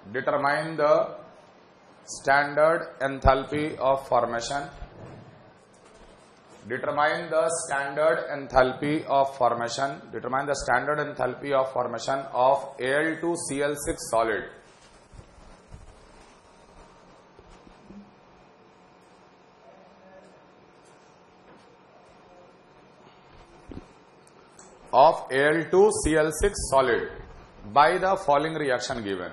determine the standard enthalpy of formation. Determine the standard enthalpy of formation. Determine the standard enthalpy of formation of Al2Cl6 solid. Of Al2Cl6 solid by the following reaction given.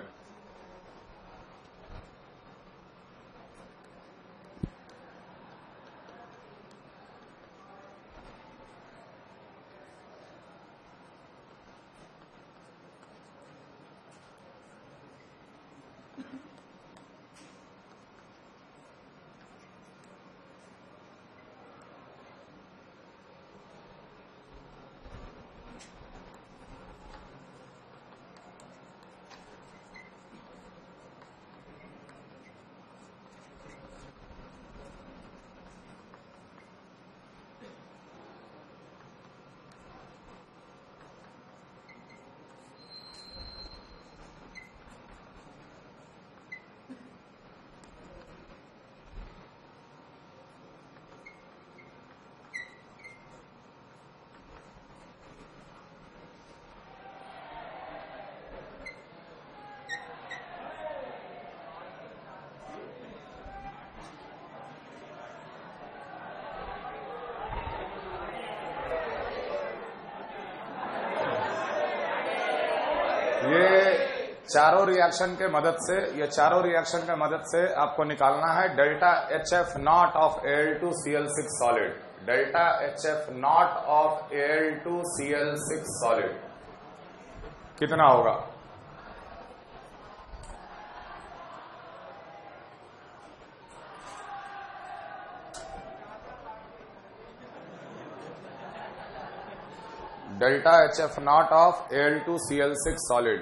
ये चारों reaction के मदद से आपको निकालना है delta HF naught of Al2Cl6 solid. Delta HF naught of Al2Cl6 solid कितना होगा? Delta HF naught of Al2Cl6 solid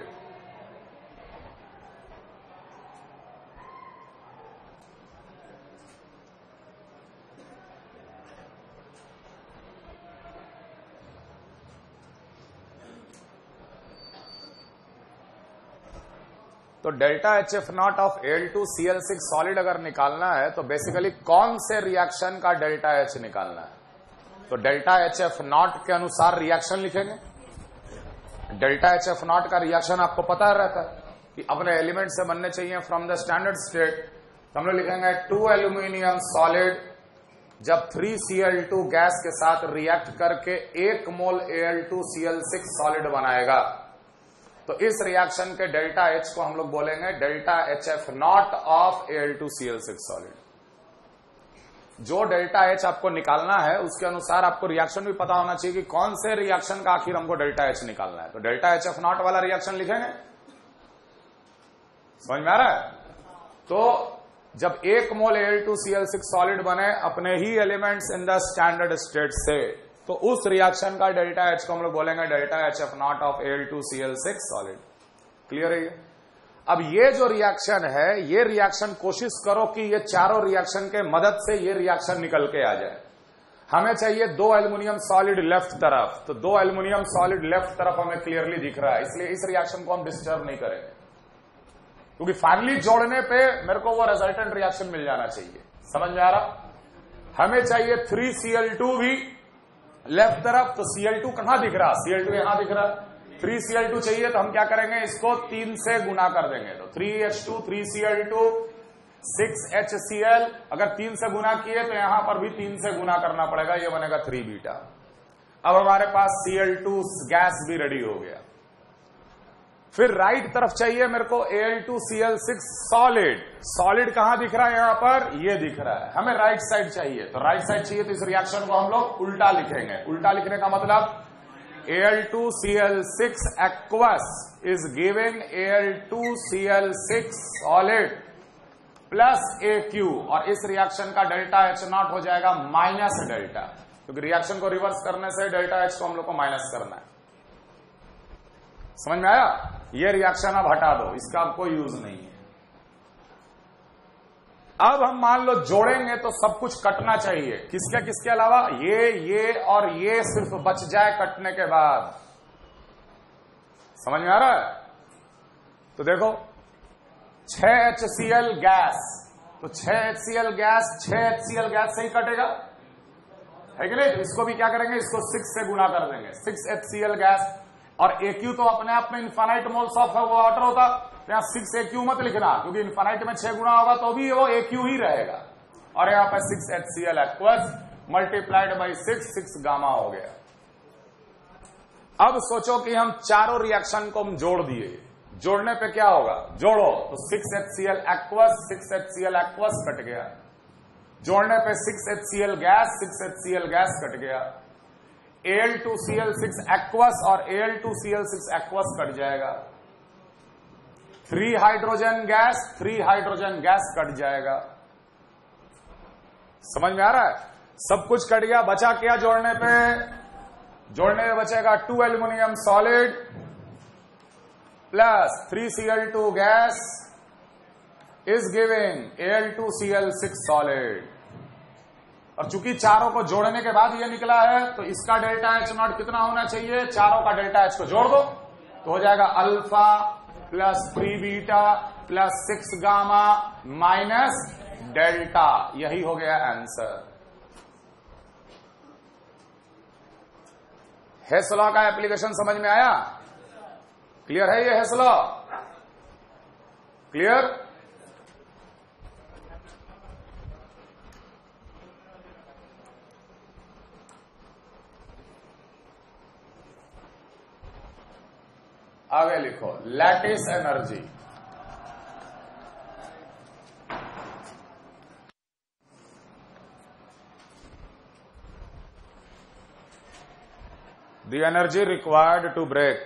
तो delta HF naught of Al2Cl6 solid अगर निकालना है तो बेसिकली कौन से रिएक्शन का डेल्टा H निकालना है? तो डेल्टा HF नॉट के अनुसार रिएक्शन लिखेंगे. डेल्टा HF नॉट का रिएक्शन आपको पता रहता है कि अपने एलिमेंट से बनने चाहिए फ्रॉम द स्टैंडर्ड स्टेट. तो हम लोग लिखेंगे 2 एल्यूमिनियम सॉलिड जब 3Cl2 गैस के साथ रिएक्ट करके 1 मोल Al2Cl6 सॉलिड बनाएगा तो इस रिएक्शन के डेल्टा H को हम लोग बोलेंगे delta HF naught of Al2Cl6 solid. जो डेल्टा H आपको निकालना है उसके अनुसार आपको रिएक्शन भी पता होना चाहिए कि कौन से रिएक्शन का आखिर हमको डेल्टा H निकालना है. तो डेल्टा HF नॉट वाला रिएक्शन लिखेंगे. समझ में आ रहा है? तो जब 1 मोल Al2Cl6 सॉलिड बने अपने ही elements in the standard state से तो उस रिएक्शन का डेल्टा H को हम लोग बोलेंगे delta HF naught of Al2Cl6 solid. Clear है ये? अब ये जो रिएक्शन है ये रिएक्शन कोशिश करो कि ये चारों रिएक्शन के मदद से ये रिएक्शन निकल के आ जाए. हमें चाहिए 2 एल्यूमिनियम सॉलिड लेफ्ट तरफ. तो 2 एल्यूमिनियम सॉलिड लेफ्ट तरफ हमें क्लियरली दिख रहा है, इसलिए इस रिएक्शन को हम डिस्टर्ब नहीं करेंगे क्योंकि फाइनली जोड़ने पे मेरे को वो रिजल्टेंट रिएक्शन मिल जाना चाहिए. समझ में आ रहा? हमें चाहिए 3Cl2 भी लेफ्ट तरफ. तो Cl2 कहां दिख रहा? Cl2 यहां दिख रहा. 3Cl2 चाहिए तो हम क्या करेंगे, इसको 3 से गुना कर देंगे. तो 3H2 3Cl2 6HCl अगर 3 से गुना किए तो यहां पर भी 3 से गुना करना पड़ेगा, ये बनेगा 3 बीटा. अब हमारे पास Cl2 गैस भी रेडी हो गया. फिर राइट तरफ चाहिए मेरे को Al2Cl6 सॉलिड. सॉलिड कहां दिख रहा है? यहां पर ये दिख रहा है. हमें राइट साइड चाहिए. तो राइट साइड चाहिए तो इस रिएक्शन को हम लोग उल्टा लिखेंगे. उल्टा लिखने का मतलब Al2Cl6 aqueous is giving Al2Cl6 solid plus AQ और इस रिएक्शन का डेल्टा H नॉट हो जाएगा माइनस डेल्टा, क्योंकि रिएक्शन को रिवर्स करने से डेल्टा H को हम लोग को माइनस करना है. समझ में आया? ये रिएक्शन अब हटा दो, इसका अब कोई यूज नहीं है. अब हम मान लो जोड़ेंगे तो सब कुछ कटना चाहिए. किसके किसके अलावा? ये और ये सिर्फ बच जाए कटने के बाद. समझ में आ रहा है? तो देखो 6HCl गैस, तो 6HCl गैस 6HCl गैस से ही कटेगा, है कि नहीं? तो इसको भी क्या करेंगे, इसको 6 से गुना कर देंगे, 6HCl गैस। और AQ तो अपने आप में इन्फानाइट मोल्स ऑफ वाटर होता, तो यहां 6AQ मत लिखना, क्योंकि इन्फानाइट में 6 गुना होगा तो भी वो AQ ही रहेगा। और यहां पर 6HCl aqueous multiplied by 6 gamma हो गया। अब सोचो कि हम चारों रिएक्शन को हम जोड़ दिए, जोड़ने पे क्या होगा, जोड़ो तो 6HCl aqueous 6HCl aqueous cut गया, जोड़ने पे 6HCl gas 6HCl gas cut गया, Al2Cl6 एक्वस और Al2Cl6 एक्वस कट जाएगा, 3 hydrogen gas 3 hydrogen gas cut जाएगा। समझ में आ रहा है? सब कुछ कट गया, बचा क्या जोड़ने पे? जोड़ने में बचेगा 2 aluminium solid plus 3Cl2 gas is giving Al2Cl6 solid. और चूंकि चारों को जोड़ने के बाद ये निकला है, तो इसका डेल्टा H नॉट कितना होना चाहिए? चारों का डेल्टा H को जोड़ दो तो हो जाएगा alpha plus 3 beta plus 6 gamma minus delta. यही हो गया आंसर। हेस लॉ का एप्लीकेशन समझ में आया? क्लियर है ये हेस लॉ? क्लियर? आगे लिखो lattice energy. The energy required to break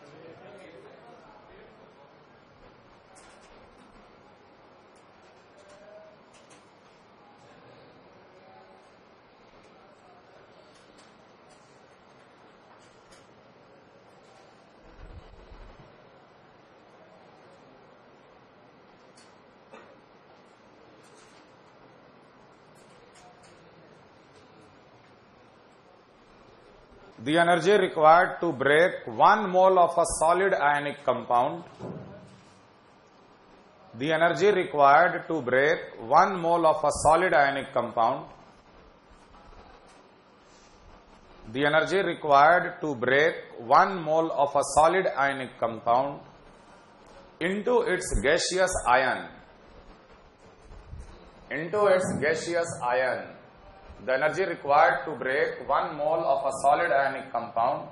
the energy required to break 1 mole of a solid ionic compound. The energy required to break 1 mole of a solid ionic compound. The energy required to break 1 mole of a solid ionic compound into its gaseous ion. Into its gaseous ion. The energy required to break 1 mole of a solid ionic compound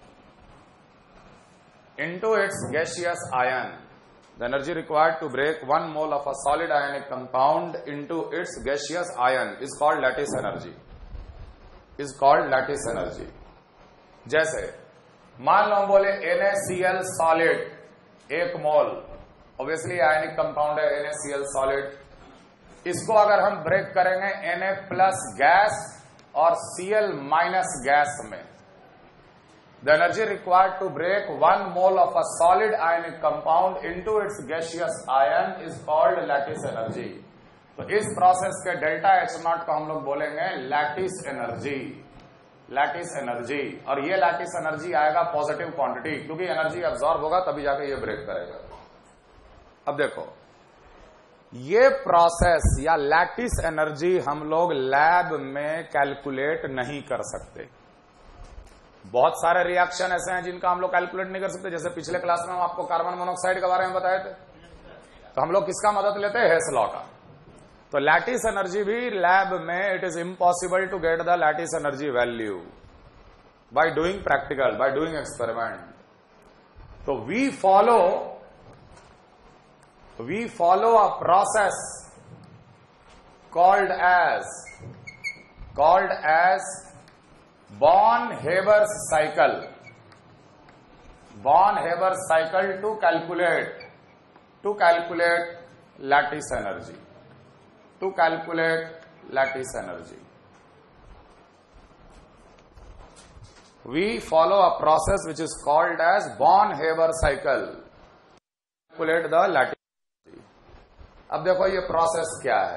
into its gaseous ion. The energy required to break 1 mole of a solid ionic compound into its gaseous ion is called lattice energy. Is called lattice energy. जैसे मान लो हम बोले NaCl solid 1 mole, obviously ionic compound है NaCl solid। इसको अगर हम break करेंगे Na plus gas और Cl माइनस गैस में, the energy required to break 1 mole of a solid ionic compound into its gaseous ion is called lattice energy. तो इस process के डेल्टा H नॉट को हम लोग बोलेंगे लैटिस एनर्जी। Lattice energy. और ये लैटिस एनर्जी आएगा पॉजिटिव क्वांटिटी, क्योंकि एनर्जी अब्सॉर्ब होगा तभी जाके ये ब्रेक करेगा। अब देखो ये प्रोसेस या लैटिस एनर्जी हम लोग लैब में कैलकुलेट नहीं कर सकते। बहुत सारे रिएक्शन ऐसे हैं जिनका हम लोग कैलकुलेट नहीं कर सकते। जैसे पिछले क्लास में हम आपको कार्बन मोनोऑक्साइड के बारे में बताए थे, तो हम लोग किसका मदद लेते हैं? हेस लॉ का। तो लैटिस एनर्जी भी लैब में it is impossible to get the lattice energy value by doing practical, by doing experiment. तो we follow a process called as Born-Haber's cycle. Born-Haber's cycle to calculate lattice energy. To calculate lattice energy. We follow a process which is called as Born-Haber cycle. Calculate the lattice. अब देखो ये process क्या है।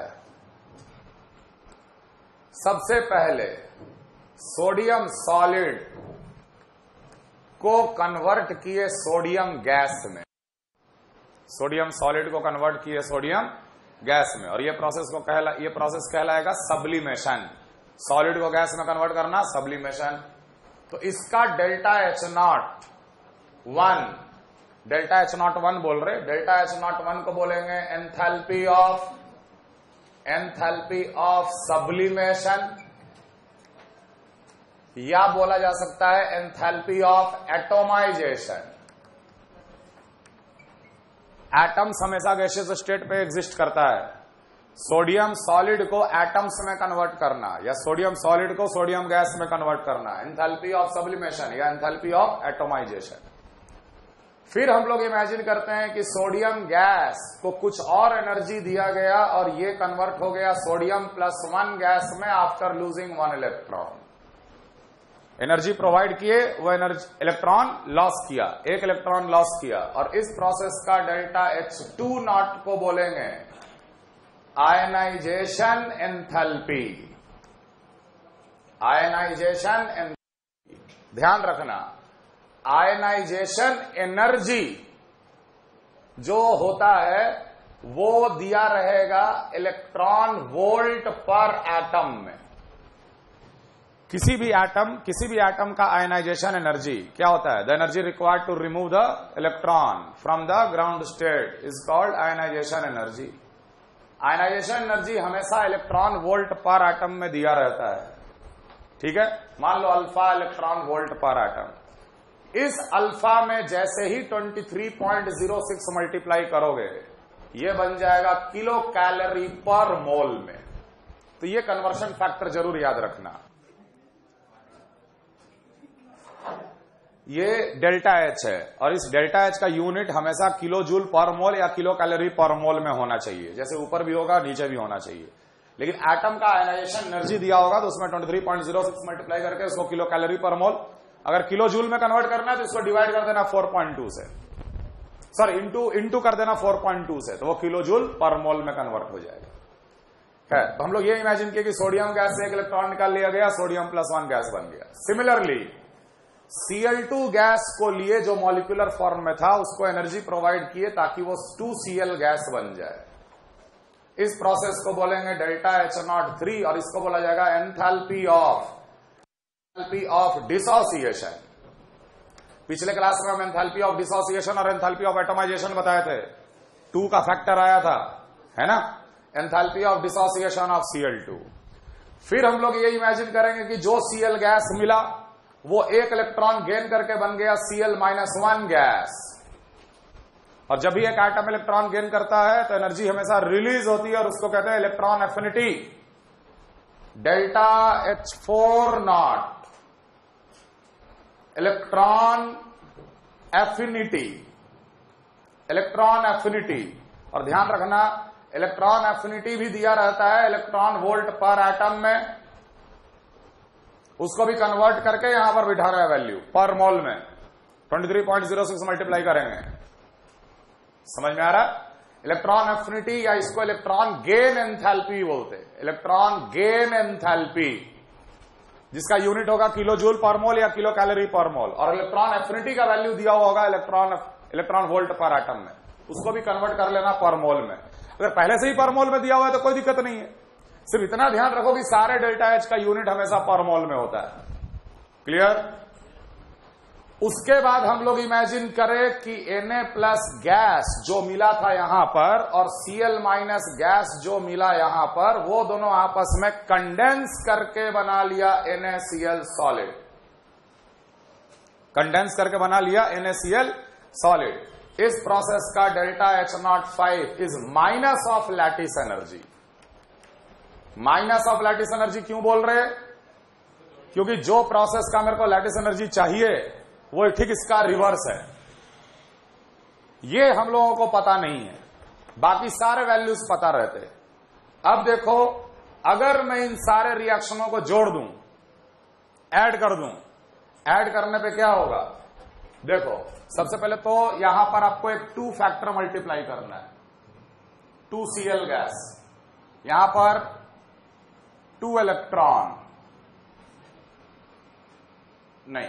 सबसे पहले sodium solid को convert किए sodium gas में। सोडियम सॉलिड को कन्वर्ट किए सोडियम गैस में, और ये प्रोसेस कहलाएगा सब्लिमेशन। सॉलिड को गैस में कन्वर्ट करना सब्लिमेशन। तो इसका डेल्टा H01 बोल रहे, डेल्टा H01 को बोलेंगे एंथैल्पी ऑफ सब्लिमेशन, या बोला जा सकता है एंथैल्पी ऑफ एटोमाइजेशन। एटम्स हमेशा गैसियस स्टेट पे एग्जिस्ट करता है। सोडियम सॉलिड को एटम्स में कन्वर्ट करना या सोडियम सॉलिड को सोडियम गैस में कन्वर्ट करना, एंथैल्पी ऑफ सब्लिमेशन या एंथैल्पी ऑफ एटोमाइजेशन। फिर हम लोग इमेजिन करते हैं कि सोडियम गैस को कुछ और एनर्जी दिया गया और ये कन्वर्ट हो गया सोडियम +1 गैस में after losing 1 electron. Energy provide किए, वो एनर्जी इलेक्ट्रॉन लॉस किया, एक इलेक्ट्रॉन लॉस किया, और इस प्रोसेस का डेल्टा H20 को बोलेंगे आयनाइजेशन एंथैल्पी। आयनाइजेशन एंथैल्पी, ध्यान रखना, आयनाइजेशन एनर्जी जो होता है वो दिया रहेगा इलेक्ट्रॉन वोल्ट पर एटम में। किसी भी एटम का आयनाइजेशन एनर्जी क्या होता है? The energy required to remove the electron from the ground state is called ionization energy. Ionization energy हमेशा इलेक्ट्रॉन वोल्ट पर एटम में दिया रहता है, ठीक है। मान लो अल्फा इलेक्ट्रॉन वोल्ट पर एटम। इस अल्फा में जैसे ही 23.06 मल्टीप्लाई करोगे, ये बन जाएगा किलो कैलोरी पर मोल में। तो ये कन्वर्शन फैक्टर जरूर याद रखना। ये डेल्टा H है, और इस डेल्टा H का यूनिट हमेशा किलो जूल पर मोल या किलो कैलोरी पर मोल में होना चाहिए। जैसे ऊपर भी होगा नीचे भी होना चाहिए। लेकिन एटम का आयनाइजेशन एनर्जी दिया होगा तो उसमें 23.06 मल्टीप्लाई करके उसको किलो कैलोरी पर मोल, अगर किलो जूल में कन्वर्ट करना है तो इसको डिवाइड कर देना 4.2 से, सॉरी इंटू कर देना 4.2 से, तो वो किलो जूल पर मोल में कन्वर्ट हो जाएगा। खैर, तो हम लोग ये इमेजिन किए कि सोडियम गैस से एक इलेक्ट्रॉन निकाल लिया गया, सोडियम +1 गैस बन गया। सिमिलरली Cl2 गैस को लिए जो मॉलिक्यूलर फॉर्म में था उसको एनर्जी प्रोवाइड किए ताकि वो 2Cl गैस बन जाए। इस प्रोसेस को बोलेंगे डेल्टा H03 और इसको बोला जाएगा एंथैल्पी ऑफ डिसोसिएशन। पिछले क्लास में हम एंथैल्पी ऑफ डिसोसिएशन और एंथैल्पी ऑफ एटोमाइजेशन बताए थे। 2 का फैक्टर आया था, है ना, enthalpy of dissociation of Cl2। फिर हम लोग ये इमेजिन करेंगे कि जो Cl गैस मिला वो एक इलेक्ट्रॉन गेन करके बन गया Cl-1 गैस, और जब भी एक एटम इलेक्ट्रॉन गेन करता है तो एनर्जी हमेशा रिलीज होती है और उसको कहते हैं electron affinity, delta H40 electron affinity. और ध्यान रखना, इलेक्ट्रॉन एफिनिटी भी दिया रहता है इलेक्ट्रॉन वोल्ट पर एटम में, उसको भी कन्वर्ट करके यहां पर बिठा रहा है वैल्यू पर मोल में 23.06 मल्टीप्लाई करेंगे। समझ में आ रहा है? इलेक्ट्रॉन एफिनिटी या इसको इलेक्ट्रॉन गेन एंथैल्पी बोलते हैं, इलेक्ट्रॉन गेन एंथैल्पी, जिसका यूनिट होगा किलो जूल पर मोल या किलो कैलोरी पर मोल, और इलेक्ट्रॉन एफिनिटी का वैल्यू दिया होगा इलेक्ट्रॉन वोल्ट पर एटम में, उसको भी कन्वर्ट कर लेना पर मोल में। अगर पहले से ही पर मोल में दिया हुआ है तो कोई दिक्कत नहीं है, सिर्फ इतना ध्यान रखो कि सारे डेल्टा H का यूनिट हमेशा पर मोल में होता है। क्लियर? उसके बाद हम लोग इमेजिन करें कि Na+ गैस जो मिला था यहां पर और Cl- गैस जो मिला यहां पर, वो दोनों आपस में कंडेंस करके बना लिया NaCl सॉलिड, कंडेंस करके बना लिया NaCl सॉलिड। इस प्रोसेस का delta H05 is minus of lattice energy. Minus of lattice energy क्यों बोल रहे? क्योंकि जो प्रोसेस का मेरे को लैटिस एनर्जी चाहिए वो ठीक इसका रिवर्स है। ये हम लोगों को पता नहीं है, बाकी सारे वैल्यूज पता रहते। अब देखो, अगर मैं इन सारे रिएक्शनों को जोड़ दूं, ऐड कर दूं, ऐड करने पे क्या होगा? देखो, सबसे पहले तो यहां पर आपको एक 2 फैक्टर मल्टीप्लाई करना है, 2Cl गैस, यहां पर 2 इलेक्ट्रॉन नहीं,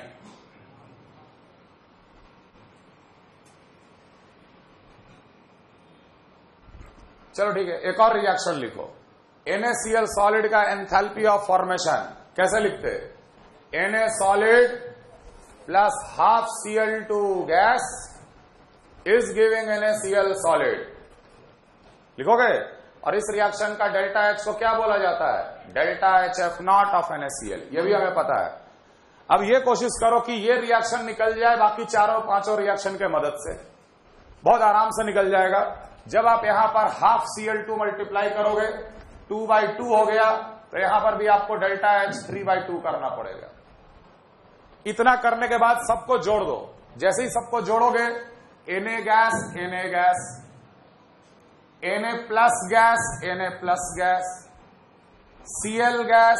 चलो ठीक है, एक और रिएक्शन लिखो। NaCl सॉलिड का एंथैल्पी ऑफ फॉर्मेशन कैसे लिखते? Na solid plus half Cl2 gas is giving NaCl solid, लिखोगे? और इस रिएक्शन का डेल्टा H को क्या बोला जाता है? डेल्टा HF0 ऑफ NaCl, ये भी हमें पता है। अब ये कोशिश करो कि ये रिएक्शन निकल जाए बाकी चारों पांचों रिएक्शन के मदद से, बहुत आराम से निकल जाएगा। जब आप यहां पर हाफ Cl2 मल्टीप्लाई करोगे 2/2 हो गया, तो यहां पर भी आपको डेल्टा H 3/2 करना पड़ेगा। इतना करने के बाद सबको जोड़ दो। जैसे ही सबको जोड़ोगे, Na gas, Na plus gas, Cl gas,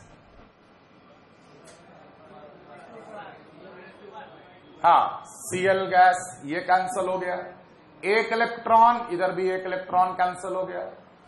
हाँ Cl गैस, ये कैंसिल हो गया। एक इलेक्ट्रॉन, इधर भी एक इलेक्ट्रॉन कैंसिल हो गया।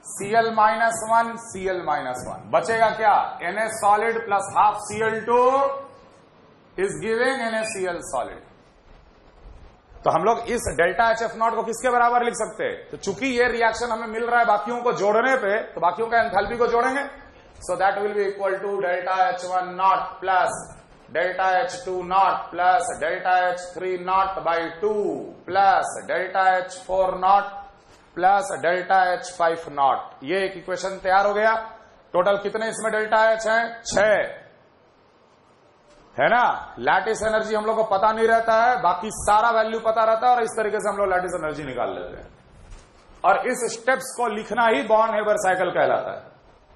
Cl-1 बचेगा क्या? Na solid plus half Cl2 is giving NaCl solid. तो हम लोग इस डेल्टा HF0 को किसके बराबर लिख सकते हैं? तो चूंकि ये रिएक्शन हमें मिल रहा है बाकियों को जोड़ने पे, तो बाकियों का एंथैल्पी को जोड़ेंगे। So that will be equal to delta H1 plus delta H2 plus delta H3 plus delta H4 plus delta H5। ये एक इक्वेशन तैयार हो गया। टोटल कितने इसमें डेल्टा H हैं? 6 है ना। लैटिस एनर्जी हम लोग को पता नहीं रहता है, बाकी सारा वैल्यू पता रहता है, और इस तरीके से हम लोग लैटिस एनर्जी निकाल लेते हैं। और इस स्टेप्स को लिखना ही बॉर्न हेबर साइकिल कहलाता है।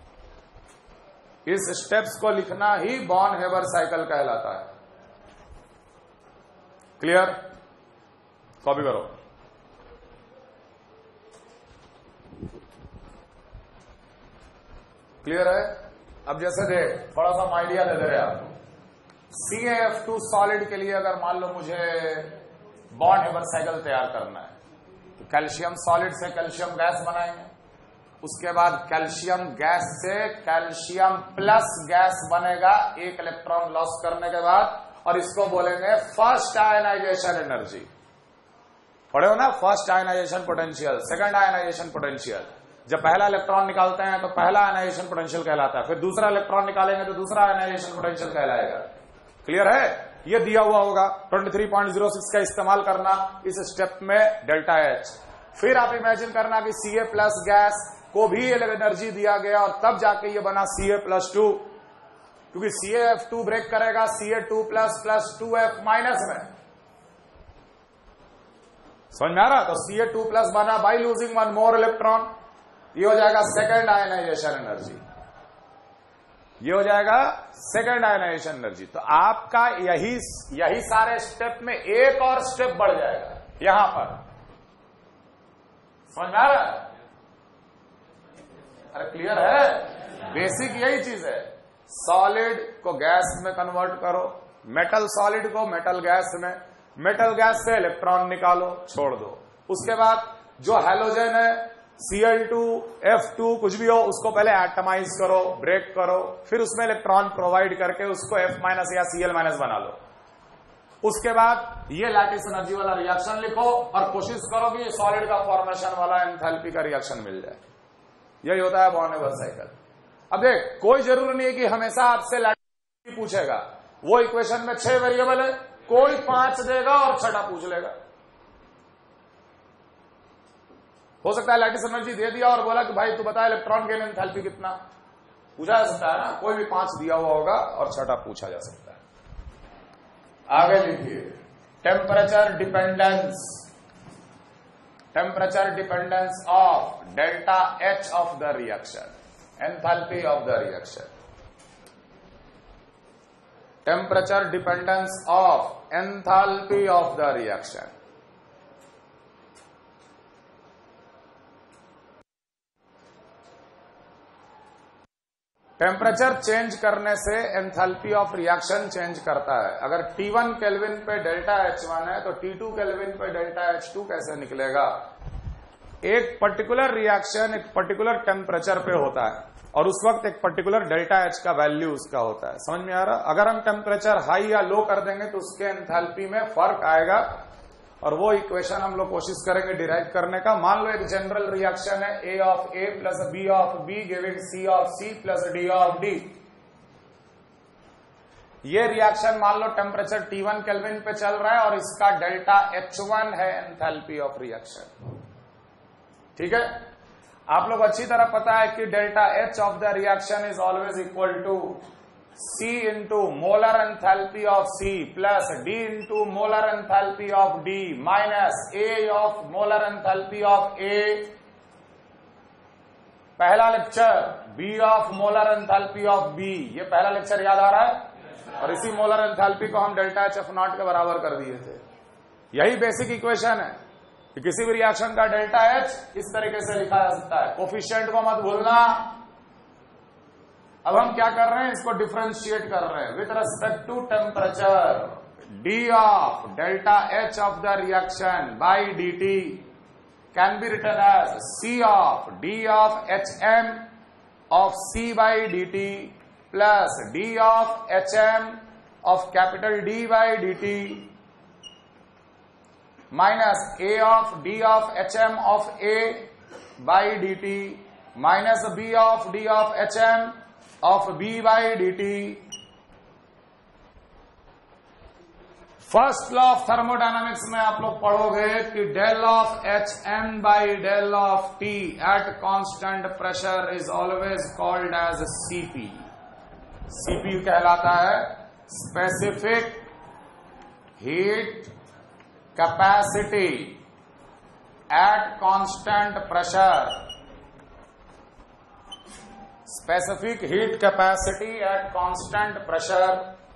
इस स्टेप्स को लिखना ही बॉर्न हेबर साइकिल कहलाता है। क्लियर? कॉपी करो। क्लियर है? अब जैसे देख, थोड़ा सा आइडिया दे दे रहे आपको। CaF2 सॉलिड के लिए अगर मान लो मुझे बॉन्ड हेबर साइकिल तैयार करना है, तो कैल्शियम सॉलिड से कैल्शियम गैस बनाएंगे। उसके बाद कैल्शियम गैस से कैल्शियम प्लस गैस बनेगा एक इलेक्ट्रॉन लॉस करने के बाद, और इसको बोलेंगे फर्स्ट आयनाइजेशन एनर्जी। पढ़े हो ना? First ionization potential, second ionization potential. जब पहला इलेक्ट्रॉन निकालते हैं तो पहला आयनाइजेशन पोटेंशियल कहलाता है, फिर दूसरा इलेक्ट्रॉन निकालेंगे तो दूसरा आयनाइजेशन पोटेंशियल कहलाएगा। क्लियर है? ये दिया हुआ होगा 23.06 का इस्तेमाल करना इस स्टेप में डेल्टा H। फिर आप इमेजिन करना कि Ca प्लस गैस को भी एनर्जी दिया गया और तब जाके ये बना Ca+2, क्योंकि CaF2 ब्रेक करेगा Ca2 प्लस 2F माइनस में। समझ में आ रहा? तो Ca2 प्लस बना बाय लूजिंग 1 मोर इलेक्ट्रॉन। ये हो जाएगा सेकेंड आयनाइजेशन एनर्जी। ये हो जाएगा सेकेंड आयनाइजेशन एनर्जी। तो आपका यही सारे स्टेप में एक और स्टेप बढ़ जाएगा यहां पर। समझ में आ रहा है? अरे क्लियर है? बेसिक यही चीज है। सॉलिड को गैस में कन्वर्ट करो, मेटल सॉलिड को मेटल गैस में, मेटल गैस से इलेक्ट्रॉन निकालो, छोड़ दो। उसके बाद जो हैलोजन है Cl2, F2 कुछ भी हो, उसको पहले एटमाइज करो, ब्रेक करो, फिर उसमें इलेक्ट्रॉन प्रोवाइड करके उसको F- या Cl- बना लो। उसके बाद ये लैटिस एनर्जी वाला रिएक्शन लिखो और कोशिश करो कि सॉलिड का फॉर्मेशन वाला एंथैल्पी का रिएक्शन मिल जाए। यही होता है बॉर्न हेबर साइकिल। अब देख, कोई जरूरी नहीं है कि हमेशा आपसे लैटिस पूछेगा। वो इक्वेशन में 6 वेरिएबल है, कोई 5 देगा और 6 पूछ लेगा। हो सकता है लैटिस एनर्जी दे दिया और बोला कि भाई तू बता इलेक्ट्रॉन गेन एंथैल्पी कितना, पूछा जा सकता है ना। कोई भी 5 दिया हुआ होगा और 6 पूछा जा सकता है। आगे लिखिए, temperature dependence of delta H of the reaction, enthalpy of the reaction. Temperature dependence of enthalpy of the reaction. Temperature change करने से एंथैल्पी ऑफ रिएक्शन चेंज करता है। अगर T1 केल्विन पे डेल्टा H1 है तो T2 केल्विन पे delta H2 कैसे निकलेगा? एक पर्टिकुलर रिएक्शन एक पर्टिकुलर टेम्परेचर पे होता है और उस वक्त एक पर्टिकुलर डेल्टा H का वैल्यू उसका होता है। समझ में आ रहा? अगर हम टेम्परेचर हाई या लो कर देंगे तो उसके एंथैल्पी में फर्क आएगा और वो इक्वेशन हम लोग कोशिश करेंगे डिराइव करने का। मान लो एक जनरल रिएक्शन है A of A plus B of B giving C of C plus D of D। ये रिएक्शन मान लो टेम्परेचर T1 केल्विन पे चल रहा है और इसका डेल्टा H1 है एंथैल्पी ऑफ रिएक्शन। ठीक है, आप लोग अच्छी तरह पता है कि delta H of the reaction is always equal to C into molar enthalpy of C plus D into molar enthalpy of D minus A of molar enthalpy of A। पहला lecture B of molar enthalpy of B, ये पहला lecture याद आ रहा है। और इसी molar enthalpy को हम डेल्टा H F नॉट के बराबर कर दिए थे। यही बेसिक इक्वेशन है कि किसी भी रिएक्शन का डेल्टा H इस तरीके से लिखा जा सकता है। कोफिशिएंट को मत भूलना। अब हम क्या कर रहे हैं, इसको डिफरेंशिएट कर रहे हैं with respect to temperature. D of delta H of the reaction by dt can be written as C of D of HM of C by dt plus D of HM of capital D by dt minus A of D of HM of A by dt minus B of D of HM of B by dt। First law of thermodynamics में आप लोग पढ़ोगे कि del of HM by del of T at constant pressure is always called as CP। CP कहलाता है specific heat capacity at constant pressure. Specific heat capacity at constant pressure.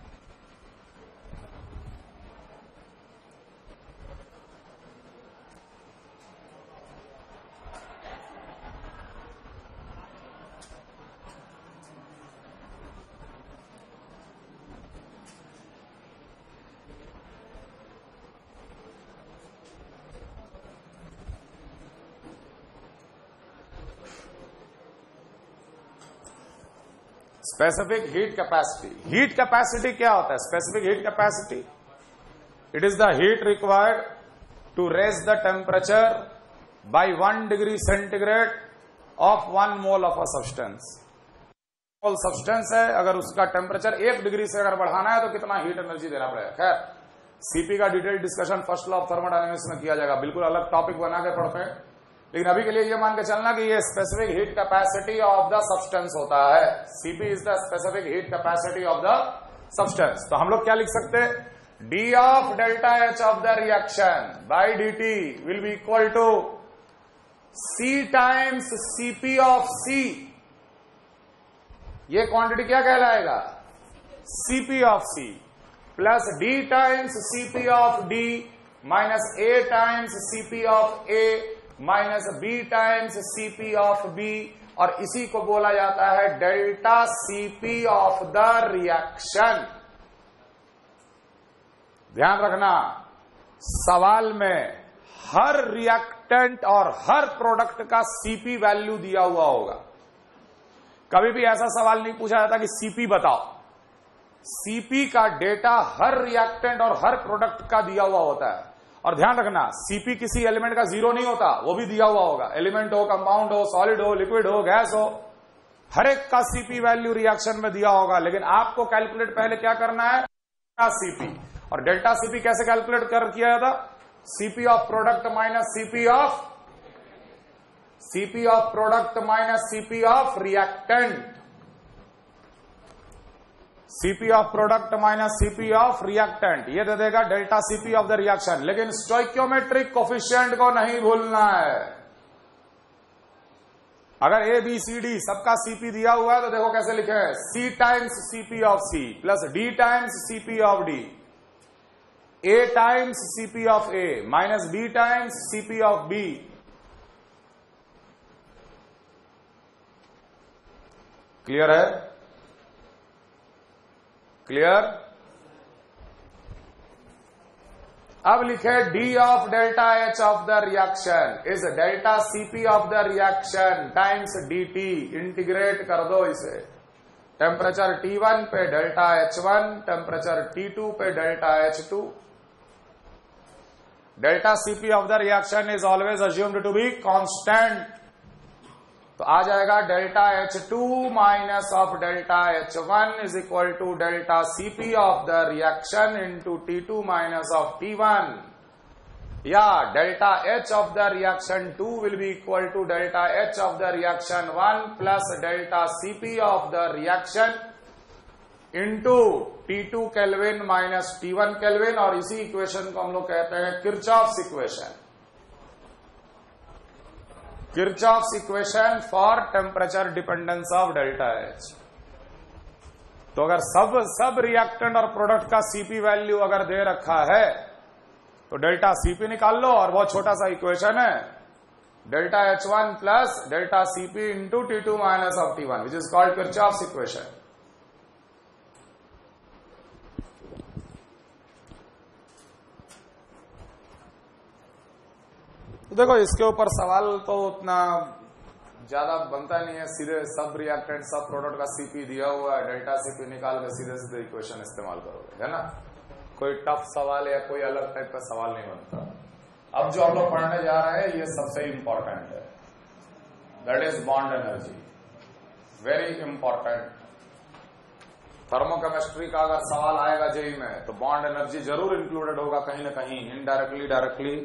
Specific heat capacity. Heat capacity क्या होता है? Specific heat capacity, it is the heat required to raise the temperature by 1 degree centigrade of 1 mole of a substance. Mole substance है, अगर उसका temperature 1 degree से अगर बढ़ाना है तो कितना हीट एनर्जी देना पड़ेगा। खैर, सीपी का detail discussion first law of thermodynamics में किया जाएगा, बिल्कुल अलग टॉपिक बना के पढ़ते हैं। लेकिन अभी के लिए ये मान के चलना कि ये specific heat capacity of the substance होता है। CP is the specific heat capacity of the substance. तो हम लोग क्या लिख सकते हैं? D of delta H of the reaction by dt will be equal to C times CP of C। ये क्वांटिटी क्या कहलाएगा? CP of C plus D times CP of D minus A times CP of A minus B times CP of B, और इसी को बोला जाता है delta CP of the reaction. ध्यान रखना, सवाल में हर रिएक्टेंट और हर प्रोडक्ट का CP वैल्यू दिया हुआ होगा। कभी भी ऐसा सवाल नहीं पूछा जाता कि CP बताओ। CP का डेटा हर रिएक्टेंट और हर प्रोडक्ट का दिया हुआ होता है। और ध्यान रखना, CP किसी एलिमेंट का जीरो नहीं होता, वो भी दिया हुआ होगा। एलिमेंट हो, कंपाउंड हो, सॉलिड हो, लिक्विड हो, गैस हो, हर एक का CP वैल्यू रिएक्शन में दिया होगा। लेकिन आपको कैलकुलेट पहले क्या करना है? CP। और डेल्टा CP कैसे कैलकुलेट किया जाता? CP of product minus CP of product minus CP of reactant. CP of product minus CP of reactant, ये दे देगा delta CP of the reaction. लेकिन स्टोइकियोमेट्रिक कोफिशिएंट को नहीं भूलना है। अगर A B C D सबका CP दिया हुआ है तो देखो कैसे लिखे हैं, C times CP of C plus D times CP of D, A times CP of A minus B times CP of B। Clear है? क्लियर? अब लिखे D of delta H of the reaction is delta CP of the reaction times dt। Integrate कर दो इसे। Temperature T1 पे delta H1, temperature T2 पे delta H2। Delta CP of the reaction is always assumed to be constant. तो आ जाएगा delta H2 minus of delta H1 is equal to delta CP of the reaction into T2 minus of T1, या delta H of the reaction 2 will be equal to delta H of the reaction 1 plus delta CP of the reaction into T2 kelvin minus T1 kelvin, और इसी equation को हम लोग कहते हैं Kirchhoff's equation, Kirchhoff's equation for temperature dependence of delta H। तो अगर सब रिएक्टेंट और प्रोडक्ट का सीपी वैल्यू अगर दे रखा है तो डेल्टा सीपी निकाल लो, और बहुत छोटा सा इक्वेशन है, delta H1 plus delta CP into T2 minus of T1 which is called Kirchhoff's equation. तो देखो इसके ऊपर सवाल तो उतना ज्यादा बनता नहीं है, सीधे सब रिएक्टेंट सब प्रोडक्ट का सीपी दिया हुआ है, डेल्टा सीपी निकाल के सीधे सीधे इक्वेशन इस्तेमाल करोगे, है ना। कोई टफ सवाल या कोई अलग टाइप का सवाल नहीं बनता। अब जो हम लोग पढ़ने जा रहे हैं ये सबसे इंपॉर्टेंट है, that is bond energy, very important. Thermochemistry का अगर सवाल आएगा जेई में तो बॉन्ड एनर्जी जरूर इंक्लूडेड होगा कहीं ना कहीं, indirectly directly.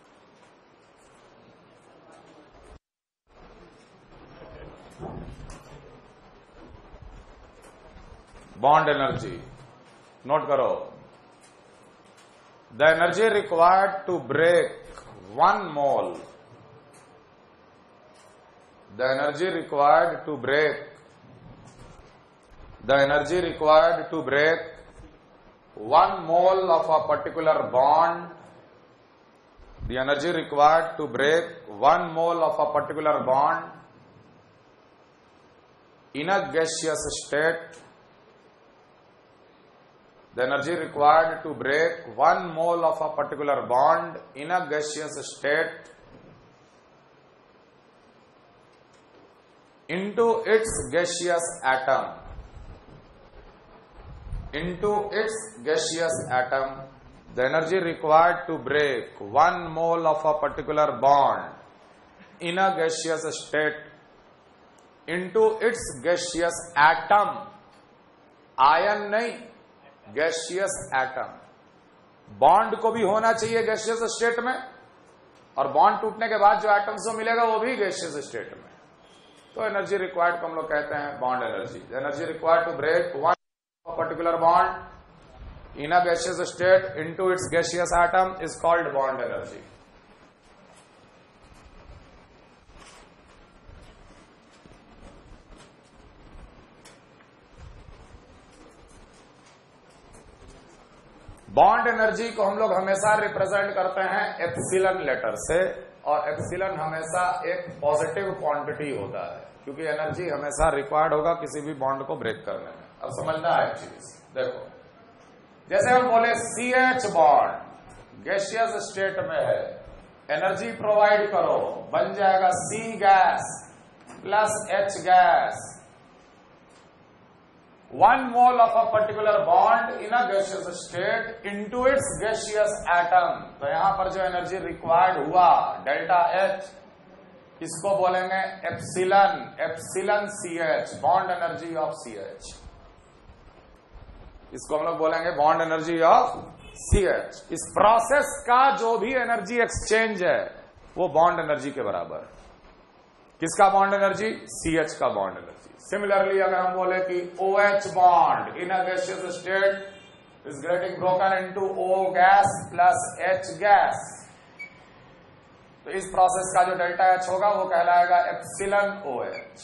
Bond energy note करो, the energy required to break 1 mole, the energy required to break, the energy required to break 1 mole of a particular bond, the energy required to break 1 mole of a particular bond in a gaseous state, the energy required to break 1 mole of a particular bond in a gaseous state into its gaseous atom, into its gaseous atom, the energy required to break 1 mole of a particular bond in a gaseous state into its gaseous atom, ion नहीं gaseous atom. Bond को भी होना चाहिए gaseous state में, और bond टूटने के बाद जो एटम्स को मिलेगा वो भी गैसियस स्टेट में। तो एनर्जी रिक्वायर्ड को हम लोग कहते हैं bond energy. Energy required to break 1 particular bond in a gaseous state into its gaseous atom is called bond energy. Bond energy को हम लोग हमेशा रिप्रेजेंट करते हैं एप्सिलॉन लेटर से, और एप्सिलॉन हमेशा एक पॉजिटिव क्वांटिटी होता है, क्योंकि एनर्जी हमेशा रिक्वायर्ड होगा किसी भी बॉन्ड को ब्रेक करने में। अब समझना है चीज, देखो जैसे हम बोले CH बॉन्ड गैसियस स्टेट में है, एनर्जी प्रोवाइड करो, बन जाएगा C gas plus H gas, 1 mole of a particular bond in a gaseous state into its gaseous atom। तो यहां पर जो एनर्जी रिक्वायर्ड हुआ डेल्टा H, इसको बोलेंगे epsilon, epsilon CH, bond energy of CH। इसको हम लोग बोलेंगे बॉन्ड एनर्जी ऑफ CH। इस प्रोसेस का जो भी एनर्जी एक्सचेंज है वो बॉन्ड एनर्जी के बराबर। किसका बॉन्ड एनर्जी? CH का बॉन्ड एनर्जी। सिमिलरली अगर हम बोले कि OH bond in a gaseous state is getting broken into O gas plus H gas, तो इस प्रोसेस का जो डेल्टा H होगा वो कहलाएगा एप्सिलॉन OH।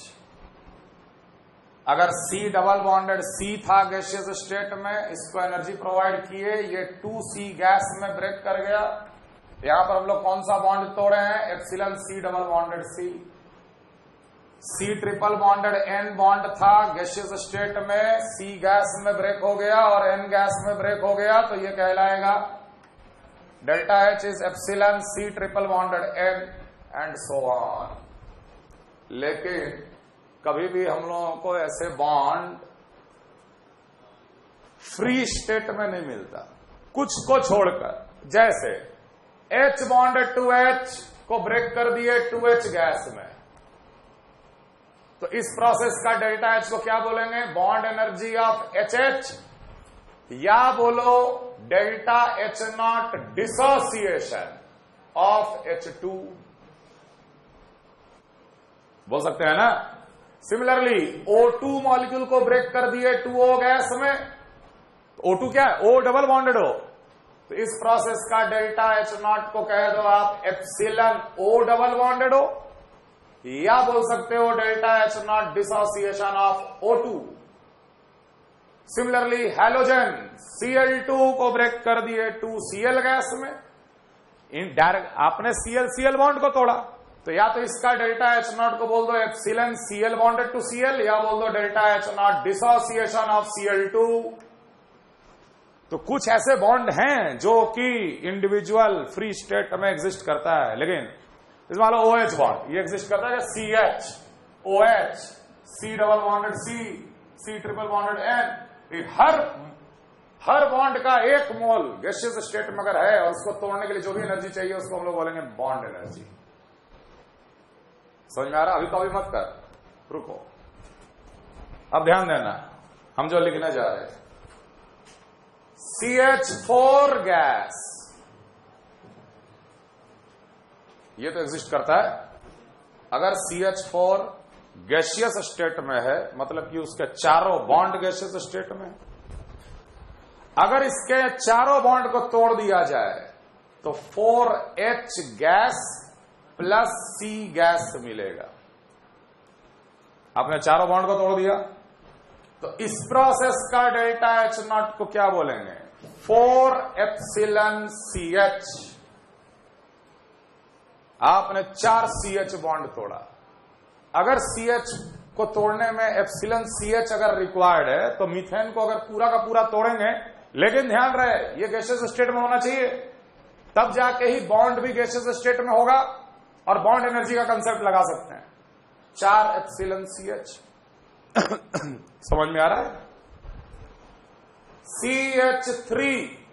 अगर C डबल बॉन्डेड C था गैसियस स्टेट में, इसको एनर्जी प्रोवाइड किए, ये 2C गैस में ब्रेक कर गया, यहां पर हम लोग कौन सा बॉन्ड तोड़े हैं? Epsilon C double bonded C। C triple bonded N bond था गैसियस स्टेट में, C गैस में ब्रेक हो गया और N गैस में ब्रेक हो गया, तो ये कहलाएगा delta H is epsilon C triple bonded N and so on. लेकिन कभी भी हम लोगों को ऐसे बॉन्ड फ्री स्टेट में नहीं मिलता, कुछ को छोड़कर। जैसे H बॉन्ड 2H को ब्रेक कर दिए 2H गैस में, तो इस प्रोसेस का डेल्टा H को क्या बोलेंगे? बॉन्ड एनर्जी ऑफ HH, या बोलो delta H0 dissociation of H2, बोल सकते हैं ना। सिमिलरली O2 मॉलिक्यूल को ब्रेक कर दिए 2O गैस में, O2 क्या है? O डबल बॉन्डेड हो, तो इस प्रोसेस का डेल्टा H0 को कह दो आप एप्सिलॉन O डबल बॉन्डेड हो, या बोल सकते हो delta H0 dissociation of O2। Similarly halogen Cl2 को ब्रेक कर दिए 2Cl गैस में, इन डायरेक्ट आपने Cl बॉन्ड को तोड़ा, तो या तो इसका डेल्टा H0 को बोल दो epsilon Cl bonded to Cl, या बोल दो delta H0 dissociation of Cl2। तो कुछ ऐसे बॉन्ड हैं जो कि इंडिविजुअल फ्री स्टेट में एग्जिस्ट करता है, लेकिन इस मान लो OH बॉन्ड ये एग्जिस्ट करता है, CH OH C double bonded C triple bonded N, हर बॉन्ड का एक मोल गैसियस स्टेट में अगर है और उसको तोड़ने के लिए जो भी एनर्जी चाहिए उसको हम लोग बोलेंगे बॉन्ड एनर्जी। समझ में आ रहा? अभी कभी मत कर, रुको, अब ध्यान देना हम जो लिखने जा रहे थे। CH4 गैस ये तो एग्जिस्ट करता है। अगर CH4 गैसियस स्टेट में है, मतलब कि उसके चारों बॉन्ड गैसियस स्टेट में, अगर इसके चारों बॉन्ड को तोड़ दिया जाए तो 4H gas plus C gas मिलेगा। आपने चारों बॉन्ड को तोड़ दिया, तो इस प्रोसेस का डेल्टा H0 को क्या बोलेंगे? 4 एप्सिलॉन CH। आपने 4 CH बॉन्ड तोड़ा, अगर CH को तोड़ने में एप्सिलॉन CH अगर रिक्वायर्ड है तो मीथेन को अगर पूरा का पूरा तोड़ेंगे, लेकिन ध्यान रहे ये गैसियस स्टेट में होना चाहिए, तब जाके ही बॉन्ड भी गैसियस स्टेट में होगा और बॉन्ड एनर्जी का कंसेप्ट लगा सकते हैं। 4 एप्सिलॉन CH समझ में आ रहा है? CH3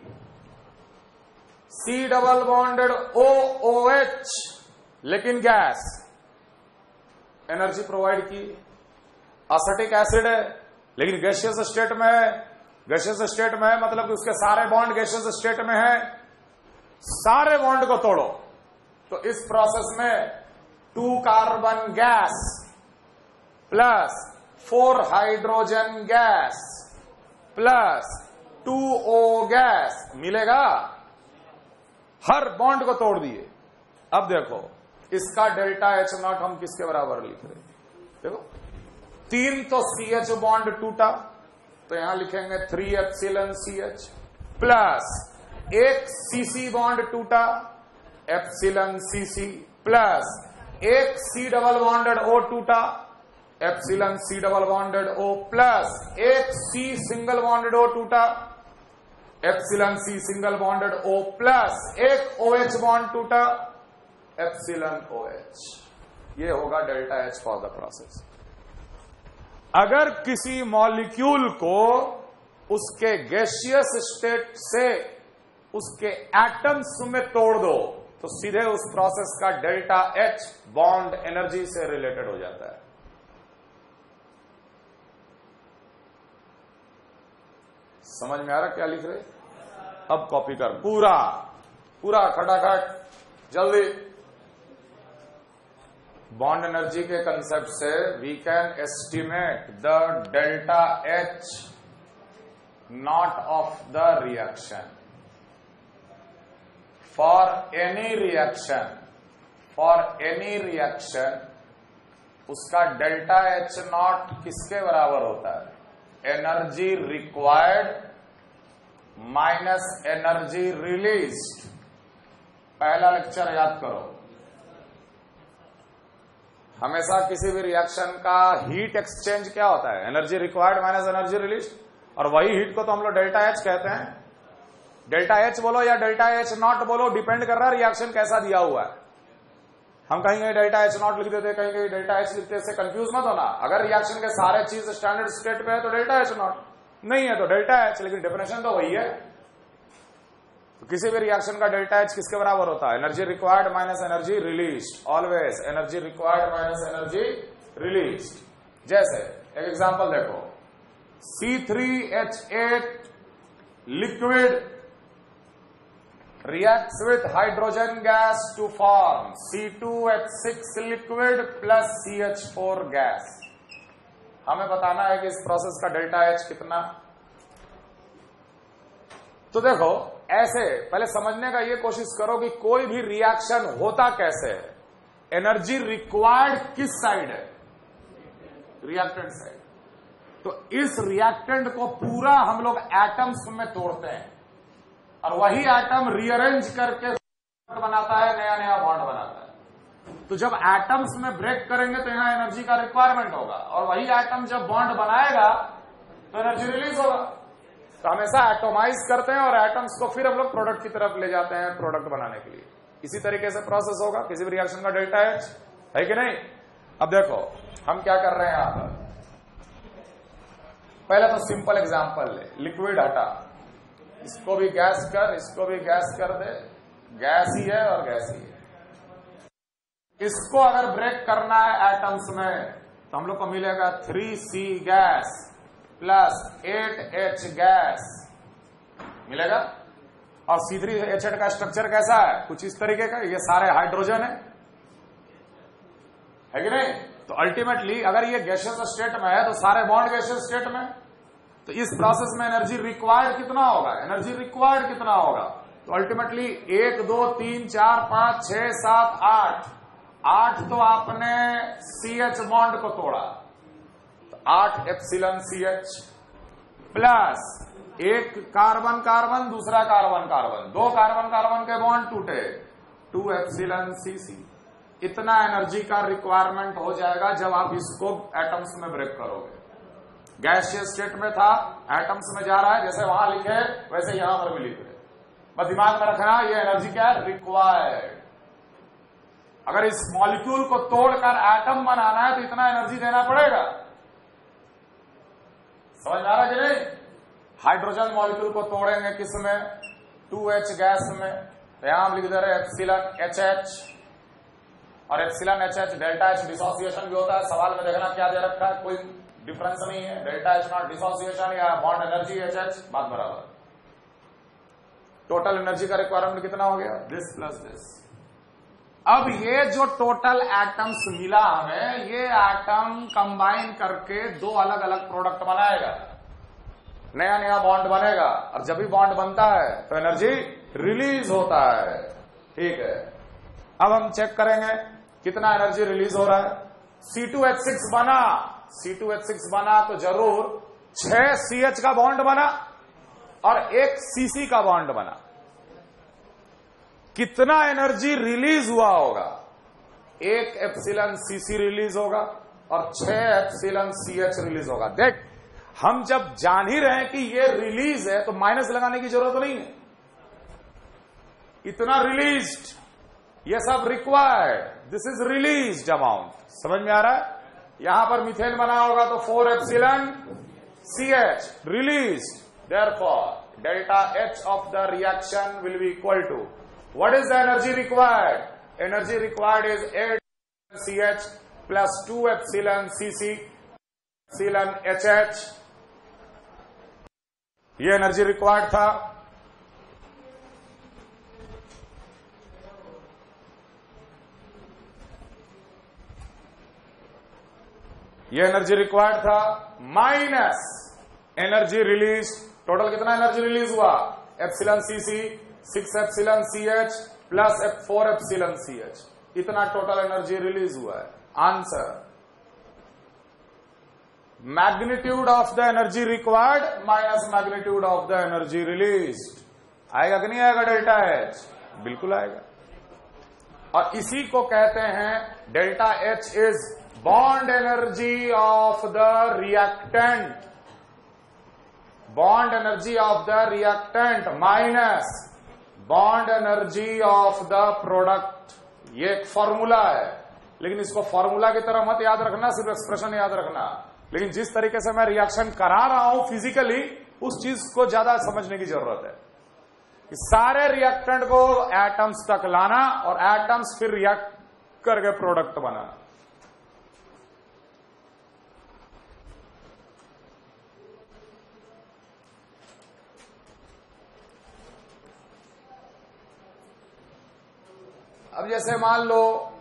C double bonded OOH, लेकिन गैस एनर्जी प्रोवाइड की, एसिटिक एसिड है लेकिन गैसियस स्टेट में है। गैसियस स्टेट में है मतलब कि उसके सारे बॉन्ड गैसियस स्टेट में है, सारे बॉन्ड को तोड़ो, तो इस प्रोसेस में 2 carbon gas plus 4 hydrogen gas plus 2O gas मिलेगा। हर बॉन्ड को तोड़ दिए। अब देखो इसका डेल्टा H0 हम किसके बराबर लिख रहे हैं? देखो 3 तो CH बॉन्ड टूटा, तो यहां लिखेंगे 3 epsilon CH plus 1 CC bond टूटा epsilon CC plus 1 C double bonded O टूटा epsilon C double bonded O plus 1 C single bonded O टूटा epsilon C single bonded O plus 1 OH bond टूटा epsilon OH। ये होगा delta H for the process. अगर किसी molecule को उसके gaseous state से उसके एटम्स में तोड़ दो तो सीधे उस प्रोसेस का डेल्टा H बॉन्ड एनर्जी से रिलेटेड हो जाता है। समझ में आ रहा क्या लिख रहे? अब कॉपी कर पूरा पूरा खटाखट जल्दी। बॉन्ड एनर्जी के कंसेप्ट से we can estimate the delta H naught of the reaction for any reaction. उसका डेल्टा H नॉट किसके बराबर होता है? Energy required minus energy released. पहला लेक्चर याद करो। हमेशा किसी भी रिएक्शन का हीट एक्सचेंज क्या होता है? Energy required minus energy release, और वही हीट को तो हम लोग डेल्टा H कहते हैं। डेल्टा H बोलो या डेल्टा H नॉट बोलो, डिपेंड कर रहा है रिएक्शन कैसा दिया हुआ है। हम कहीं डेल्टा H नॉट लिख देते, कहीं डेल्टा H लिखते, से कंफ्यूज मत होना। अगर रिएक्शन के सारे चीज स्टैंडर्ड स्टेट पे है तो डेल्टा H नॉट, नहीं है तो डेल्टा H, लेकिन डेफिनेशन तो वही है। तो किसी भी रिएक्शन का डेल्टा एच किसके बराबर होता है? Energy required minus energy release, always energy required minus energy release. जैसे एक एग्जांपल देखो, C3H8 liquid reacts with hydrogen gas to form C2H6 liquid plus CH4 gas। हमें बताना है कि इस प्रोसेस का डेल्टा एच कितना। तो देखो ऐसे पहले समझने का ये कोशिश करो कि कोई भी रिएक्शन होता कैसे है। एनर्जी रिक्वायर्ड किस साइड है? Reactant side. तो इस रिएक्टेंट को पूरा हम लोग एटम्स में तोड़ते हैं और वही एटम रीअरेंज करके बनाता है, नया नया बॉन्ड बनाता है। तो जब एटम्स में ब्रेक करेंगे तो यहां एनर्जी का रिक्वायरमेंट होगा और वही एटम जब बॉन्ड बनाएगा तो एनर्जी रिलीज होगा। तो हमेशा एटोमाइज करते हैं और एटम्स को फिर हम लोग प्रोडक्ट की तरफ ले जाते हैं प्रोडक्ट बनाने के लिए। इसी तरीके से प्रोसेस होगा किसी भी रिएक्शन का डेल्टा एच, है कि नहीं? अब देखो हम क्या कर रहे हैं यहां पर। पहले तो सिंपल एग्जांपल ले, लिक्विड हटा, इसको भी गैस कर, इसको भी गैस कर दे, गैस ही है और गैस ही है। इसको अगर ब्रेक करना है एटम्स में तो हम लोग को मिलेगा 3C gas plus 8H gas मिलेगा। और C3H8 का स्ट्रक्चर कैसा है? कुछ इस तरीके का, ये सारे हाइड्रोजन है कि नहीं? तो अल्टीमेटली अगर ये गैसियस स्टेट में है तो सारे बॉन्ड गैसियस स्टेट में। तो इस प्रोसेस में एनर्जी रिक्वायर्ड कितना होगा? एनर्जी रिक्वायर्ड कितना होगा? तो अल्टीमेटली 1 2 3 4 5 6 7 8 तो आपने CH बॉन्ड को तोड़ा, तो 8 एप्सिलॉन CH प्लस एक कार्बन कार्बन दूसरा कार्बन कार्बन, 2 कार्बन कार्बन के बॉन्ड टूटे, 2 एप्सिलॉन CC। इतना एनर्जी का रिक्वायरमेंट हो जाएगा जब आप इसको एटम्स में ब्रेक करोगे। गैसियस स्टेट में था, एटम्स में जा रहा है, जैसे वहां लिखे वैसे यहां पर भी लिखे। बस दिमाग में रखना ये एनर्जी क्या है? रिक्वायर्ड। अगर इस मॉलिक्यूल को तोड़कर एटम बनाना है तो इतना एनर्जी देना पड़ेगा। समझ में आ रहा है कि नहीं? हाइड्रोजन मॉलिक्यूल को तोड़ेंगे किसमें? 2H गैस में, तो यहां हम लिख दे रहे एप्सिलॉन HH और epsilon HH delta H dissociation भी होता है। सवाल में देखना क्या दे रखा है, कोई डिफरेंस नहीं है, डेल्टा H नॉट डिसोसिएशन या बॉन्ड एनर्जी HH, बात बराबर। टोटल एनर्जी का रिक्वायरमेंट कितना हो गया? This plus this. अब ये जो टोटल एटम्स मिला हमें, ये एटम कंबाइन करके 2 अलग अलग प्रोडक्ट बनाएगा, नया नया बॉन्ड बनेगा और जब भी बॉन्ड बनता है तो एनर्जी रिलीज होता है। ठीक है, अब हम चेक करेंगे कितना एनर्जी रिलीज हो रहा है। C2H6 बना, C2H6 बना तो जरूर 6 CH का बॉन्ड बना और 1 CC का बॉन्ड बना। कितना एनर्जी रिलीज हुआ होगा? 1 एप्सिलॉन CC रिलीज होगा और 6 एप्सिलॉन CH रिलीज होगा। देख, हम जब जान ही रहे हैं कि ये रिलीज है तो माइनस लगाने की जरूरत नहीं है। इतना रिलीज्ड, ये सब required, this is released amount. समझ में आ रहा है? यहां पर मीथेन बना होगा तो 4 epsilon CH released. Therefore delta H of the reaction will be equal to, what is the energy required? Energy required is 8 CH plus 2 epsilon CC epsilon HH। ये एनर्जी रिक्वायर्ड था। ये एनर्जी रिक्वायर्ड था minus energy release. Total कितना energy release हुआ? Epsilon CC 6 epsilon CH plus 4 epsilon CH। इतना total energy release हुआ है। Answer, magnitude of the energy required minus magnitude of the energy released. आएगा कि नहीं आएगा डेल्टा H? बिल्कुल आएगा। और इसी को कहते हैं delta H is bond energy of the reactant, bond energy of the reactant minus bond energy of the product. ये एक फॉर्मूला है, लेकिन इसको फॉर्मूला की तरह मत याद रखना, सिर्फ एक्सप्रेशन याद रखना। लेकिन जिस तरीके से मैं रिएक्शन करा रहा हूं फिजिकली, उस चीज को ज्यादा समझने की जरूरत है। कि सारे रिएक्टेंट को एटम्स तक लाना और एटम्स फिर रिएक्ट करके प्रोडक्ट बनाना। अब जैसे मान लो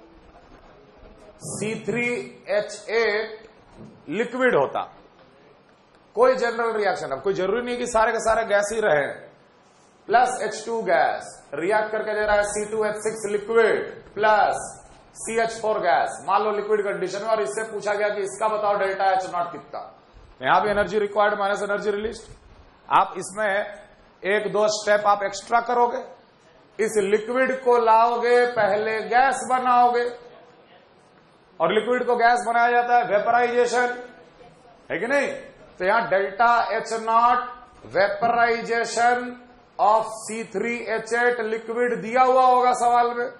C3H8 लिक्विड होता, कोई जनरल रिएक्शन, अब कोई जरूरी नहीं कि सारे के सारे गैस ही रहे, प्लस H2 गैस रिएक्ट करके दे रहा है C2H6 liquid plus CH4 gas, मान लो लिक्विड कंडीशन में, और इससे पूछा गया कि इसका बताओ डेल्टा H नॉट कितना। यहां भी energy required minus energy release. आप इसमें एक दो स्टेप आप एक्स्ट्रा करोगे, इस लिक्विड को लाओगे, पहले गैस बनाओगे, और लिक्विड को गैस बनाया जाता है वेपराइजेशन, है कि नहीं? तो यहां delta H naught vaporisation of C3H8 liquid दिया हुआ होगा सवाल में।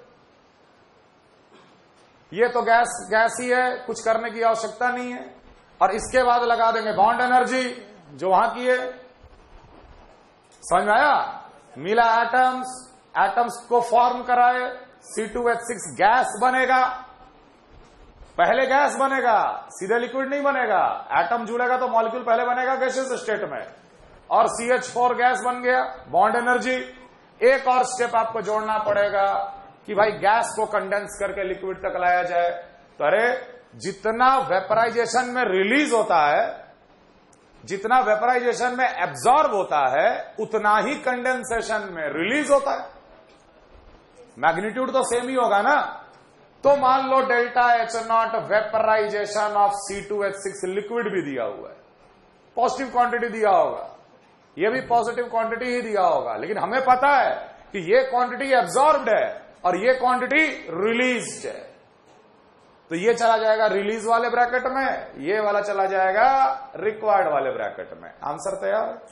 ये तो गैस ही है, कुछ करने की आवश्यकता नहीं है। और इसके बाद लगा देंगे बॉन्ड एनर्जी जो वहां की है। समझ में आया? मिला एटम्स को फॉर्म कराए, C2H6 गैस बनेगा, पहले गैस बनेगा, सीधे लिक्विड नहीं बनेगा। एटम जुड़ेगा तो मॉलिक्यूल पहले बनेगा गैसियस स्टेट में, और CH4 गैस बन गया, बॉन्ड एनर्जी। एक और स्टेप आपको जोड़ना पड़ेगा कि भाई गैस को कंडेंस करके लिक्विड तक लाया जाए। तो अरे जितना वेपराइजेशन में रिलीज होता है, जितना वेपराइजेशन में एब्जॉर्ब होता है, उतना ही कंडेंसेशन में रिलीज होता है। मैग्नीट्यूड तो सेम ही होगा ना। तो मान लो delta H naught vaporisation of C2H6 liquid भी दिया हुआ है, पॉजिटिव क्वांटिटी दिया होगा, ये भी पॉजिटिव क्वांटिटी ही दिया होगा, लेकिन हमें पता है कि ये क्वांटिटी एब्जॉर्ब्ड है और ये क्वांटिटी रिलीज्ड है। तो ये चला जाएगा रिलीज वाले ब्रैकेट में, ये वाला चला जाएगा रिक्वायर्ड वाले ब्रैकेट में। आंसर तैयार है?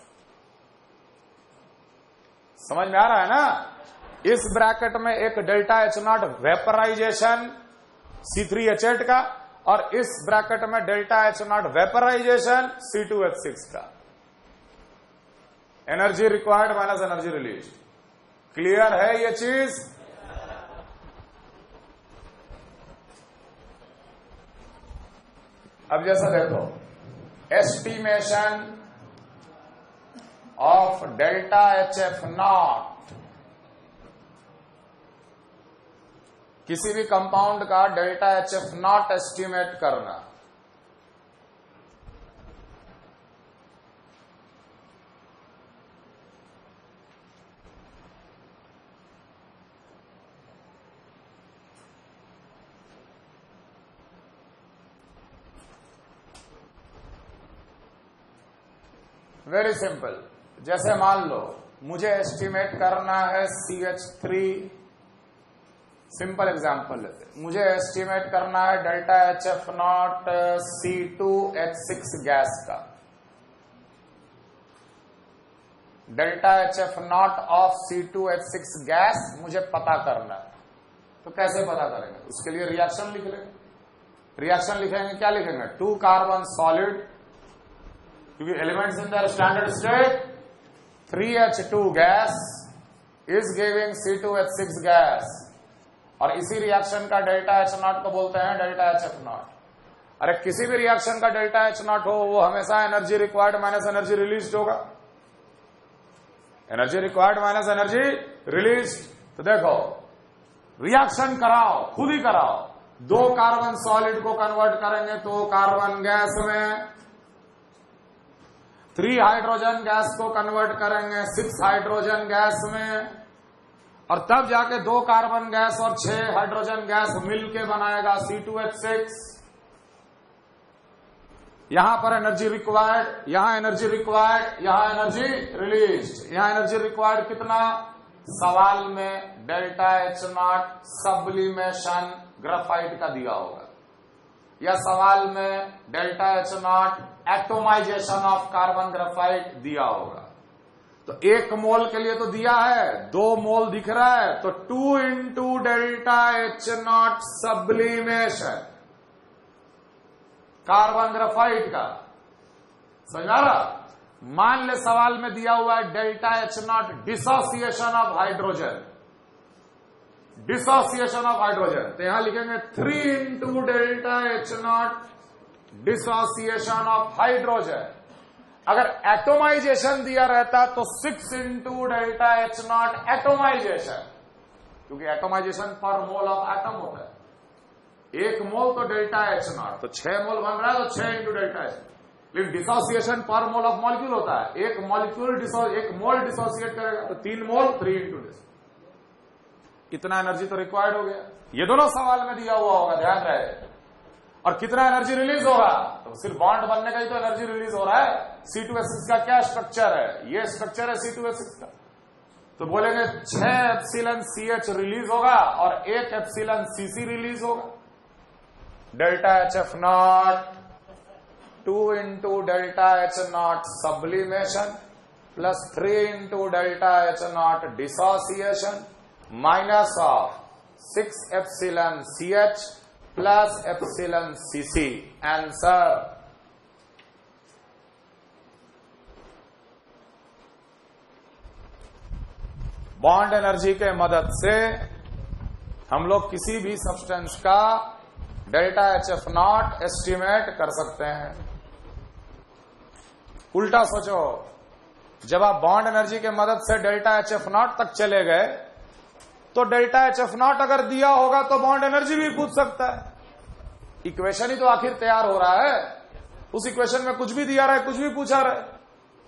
समझ में आ रहा है ना? इस ब्रैकेट में एक delta H naught vaporisation C3H8 का, और इस ब्रैकेट में delta H naught vaporisation C2H6 का। Energy required minus energy release. Clear है ये चीज? अब जैसा देखो, estimation of delta HF naught, किसी भी कंपाउंड का डेल्टा HF नॉट एस्टिमेट करना। Very simple. जैसे मान लो मुझे एस्टिमेट करना है CH3, सिंपल एग्जांपल लेते हैं, मुझे एस्टिमेट करना है delta HF naught C2H6 gas का। Delta HF naught of C2H6 gas मुझे पता करना है। तो कैसे पता करेंगे? उसके लिए रिएक्शन लिख लेंगे। रिएक्शन लिखेंगे, क्या लिखेंगे? 2 कार्बन सॉलिड, क्योंकि elements in the standard state 3H2 gas is giving C2H6 gas, और इसी रिएक्शन का डेल्टा H नॉट को बोलते हैं डेल्टा HF नॉट। अरे किसी भी रिएक्शन का डेल्टा H नॉट हो, वो हमेशा energy required minus energy release होगा। Energy required minus energy release. तो देखो, रिएक्शन कराओ, खुद ही कराओ। 2 कार्बन सॉलिड को कन्वर्ट करेंगे 2 कार्बन गैस में, 3 हाइड्रोजन गैस को कन्वर्ट करेंगे 6 हाइड्रोजन गैस में, और तब जाके 2 कार्बन गैस और 6 हाइड्रोजन गैस मिलके बनाएगा C2H6। यहां पर एनर्जी रिक्वायर्ड, यहां एनर्जी रिक्वायर्ड, यहां एनर्जी रिलीज। यहां एनर्जी रिक्वायर्ड कितना? सवाल में delta H naught sublimation graphite का दिया होगा, या सवाल में delta H naught atomisation of carbon graphite दिया होगा। तो 1 मोल के लिए तो दिया है, 2 मोल दिख रहा है, तो 2 into delta H naught sublimation carbon graphite का। समझ आ रहा? मान ले सवाल में दिया हुआ है delta H naught dissociation of hydrogen, dissociation of hydrogen, तो यहां लिखेंगे 3 into delta H naught dissociation of hydrogen. अगर एटोमाइजेशन दिया रहता तो 6 into delta H naught atomisation, क्योंकि एटोमाइजेशन पर मोल ऑफ एटम होता है। 1 मोल तो डेल्टा एच नॉट, तो 6 मोल बन रहा है तो 6 इंटू डेल्टा एच। लेकिन डिसोसिएशन पर मोल ऑफ मॉलिक्यूल होता है, एक मॉलिक्यूल 1 मोल डिसोसिएट करेगा तो 3 मोल 3 इंटू डिस, कितना एनर्जी तो रिक्वायर्ड हो गया। ये दोनों सवाल में दिया हुआ होगा, ध्यान रहे। और कितना एनर्जी रिलीज होगा, तो सिर्फ बॉन्ड बनने का ही तो एनर्जी रिलीज हो रहा है। C2H6 का क्या स्ट्रक्चर है, ये स्ट्रक्चर है C2H6 का, तो बोलेंगे 6 एप्सिलॉन CH रिलीज होगा और 1 एप्सिलॉन CC रिलीज होगा। Delta HF naught 2 into delta H naught sublimation plus 3 into delta H naught dissociation minus of 6 epsilon CH plus epsilon CC। Answer bond energy के मदद से हम लोग किसी भी सब्सटेंस का डेल्टा HF नॉट एस्टिमेट कर सकते हैं। उल्टा सोचो, जब आप बॉन्ड एनर्जी के मदद से डेल्टा HF नॉट तक चले गए तो डेल्टा HF नॉट अगर दिया होगा तो बॉन्ड एनर्जी भी पूछ सकता है। इक्वेशन ही तो आखिर तैयार हो रहा है, उस इक्वेशन में कुछ भी दिया रहा है, कुछ भी पूछा रहा है।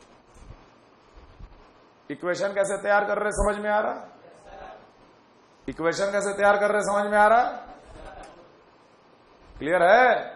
इक्वेशन कैसे तैयार कर रहे समझ में आ रहा है? इक्वेशन कैसे तैयार कर रहे समझ में आ रहा है? क्लियर है?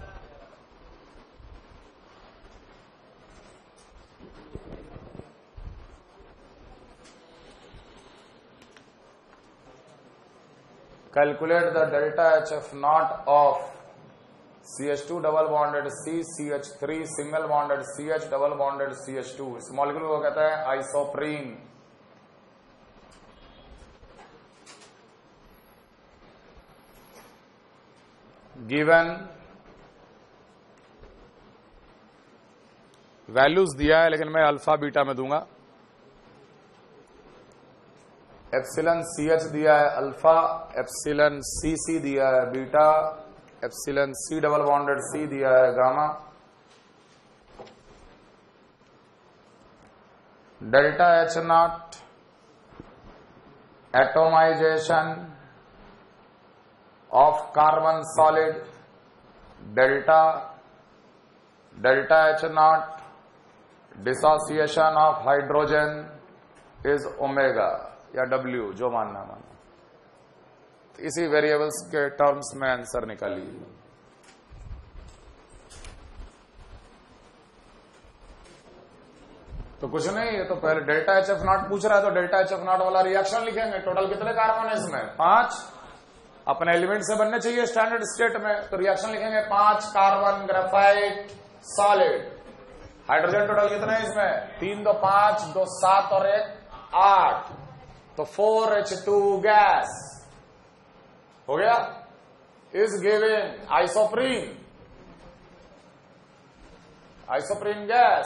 Calculate the delta HF naught of CH2 double bonded C, CH3 single bonded CH double bonded CH2। इस मॉलिक्यूल को कहता है आइसोप्रीन। गिवन वैल्यूज दिया है, लेकिन मैं अल्फा बीटा में दूंगा। एप्सिलॉन CH दिया है अल्फा, एप्सिलॉन CC दिया है beta, epsilon C double bonded C दिया है gamma. Delta H naught atomisation of carbon solid, delta H naught dissociation of hydrogen is omega या W, जो मानना माना। तो इसी वेरिएबल्स के टर्म्स में आंसर निकालिए। तो कुछ नहीं, ये तो पहले डेल्टा HF नॉट पूछ रहा है तो डेल्टा HF नॉट वाला रिएक्शन लिखेंगे। टोटल कितने कार्बन है इसमें? 5। अपने एलिमेंट से बनने चाहिए स्टैंडर्ड स्टेट में, तो रिएक्शन लिखेंगे 5 carbon graphite solid. Hydrogen total कितने हैं इसमें? 3 2 5 2 7 और 1 8, तो 4H2 गैस हो गया। Is giving isoprene gas.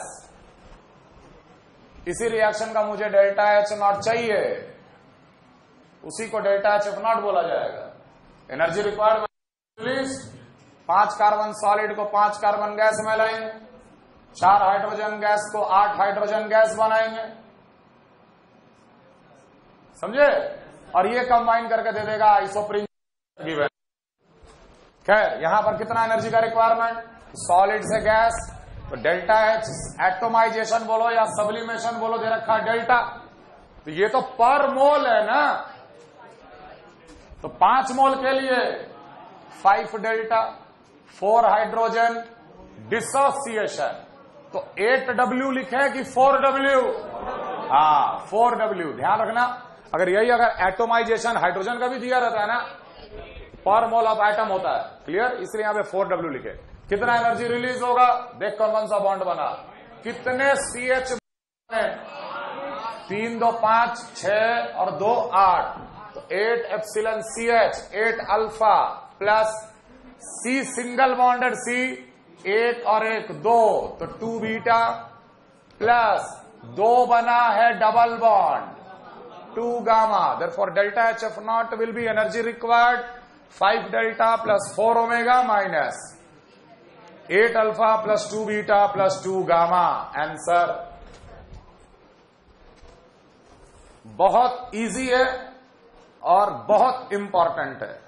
इसी रिएक्शन का मुझे डेल्टा H नॉट चाहिए, उसी को डेल्टा HF नॉट बोला जाएगा। एनर्जी रिक्वायर्ड 5 कार्बन सॉलिड को 5 कार्बन गैस में लाएंगे, 4 हाइड्रोजन गैस को 8 हाइड्रोजन गैस बनाएंगे, समझे? और ये कंबाइन करके दे देगा आइसोप्रीन गिवन। खैर, यहां पर कितना एनर्जी का रिक्वायरमेंट? सॉलिड से गैस, तो डेल्टा H एटोमाइजेशन बोलो या सब्लिमेशन बोलो, दे रखा डेल्टा, तो ये तो पर मोल है ना। तो 5 मोल के लिए 5 डेल्टा, 4 हाइड्रोजन डिसोसिएशन, तो 8W लिखे कि 4W? हाँ, 4W। ध्यान रखना, अगर एटोमाइजेशन हाइड्रोजन का भी दिया रहता है ना, पर मोल ऑफ एटम होता है, क्लियर? इसलिए यहां पे 4W लिखे। कितना एनर्जी रिलीज होगा? देख कौन सा बॉन्ड बना, कितने CH बने? 3 2 5 6 और 2 8, तो 8 epsilon CH, 8 alpha plus C single bonded C, 1 और 1 2, तो 2 बीटा प्लस 2 बना है double bond 2 gamma, therefore delta H F naught will be energy required 5 delta plus 4 omega minus 8 alpha plus 2 beta plus 2 gamma. Answer बहुत easy है और बहुत important है,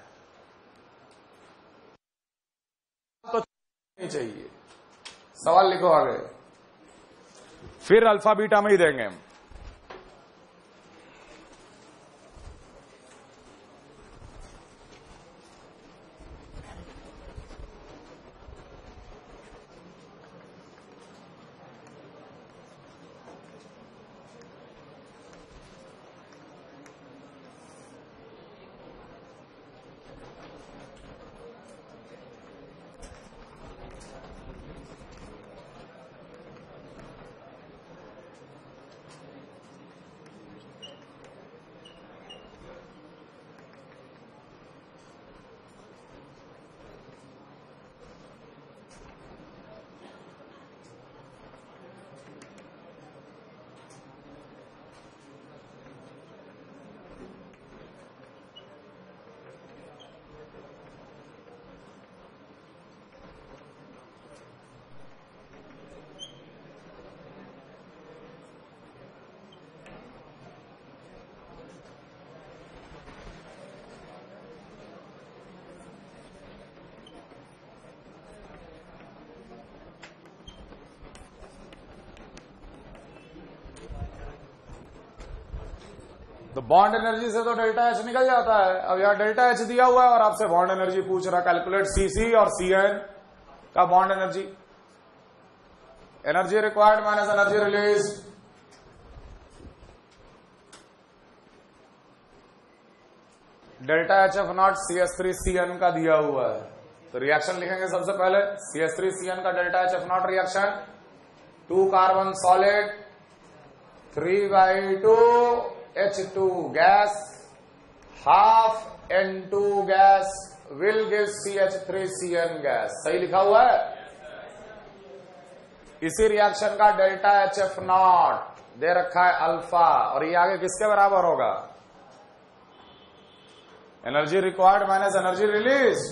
तो नहीं चाहिए। सवाल लिखो आगे, फिर अल्फा बीटा में ही देंगे हम। तो बॉन्ड एनर्जी से तो डेल्टा एच निकल जाता है। अब यहां डेल्टा एच दिया हुआ है और आपसे बॉन्ड एनर्जी पूछ रहा, कैलकुलेट सीसी और सीएन का bond energy. Energy required minus energy release, delta H F naught CH3CN का दिया हुआ है। तो रिएक्शन लिखेंगे सबसे पहले, CH3CN का delta H F naught reaction, 2 carbon solid 3/2 H2 gas, half N2 gas will give CH3CN gas। सही लिखा हुआ है। इसी रिएक्शन का डेल्टा एच एफ नॉट दे रखा है अल्फा, और ये आगे किसके बराबर होगा? Energy required minus energy release,